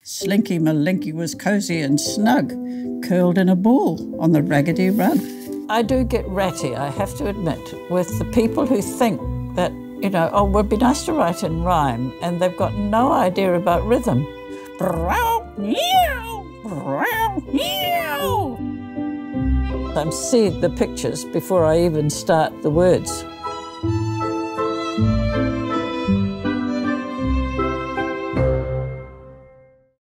Slinky Malinky was cosy and snug, curled in a ball on the raggedy rug. I do get ratty, I have to admit, with the people who think that, you know, oh, it would be nice to write in rhyme, and they've got no idea about rhythm. I'm seeing the pictures before I even start the words.